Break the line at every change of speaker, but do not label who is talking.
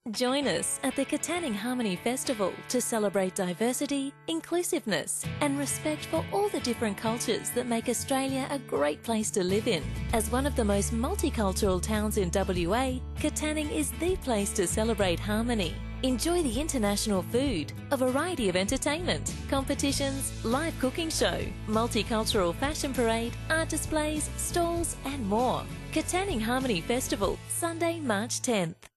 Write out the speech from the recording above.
Join us at the Katanning Harmony Festival to celebrate diversity, inclusiveness and respect for all the different cultures that make Australia a great place to live in. As one of the most multicultural towns in WA, Katanning is the place to celebrate harmony. Enjoy the international food, a variety of entertainment, competitions, live cooking show, multicultural fashion parade, art displays, stalls and more. Katanning Harmony Festival, Sunday, March 10th.